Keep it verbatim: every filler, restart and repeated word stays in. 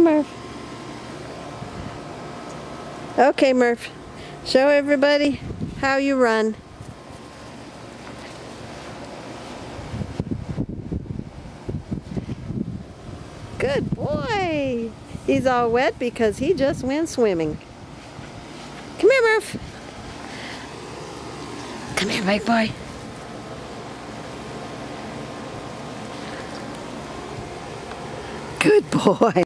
Murph. Okay, Murph. Show everybody how you run. Good boy. He's all wet because he just went swimming. Come here, Murph. Come here, big boy. Good boy.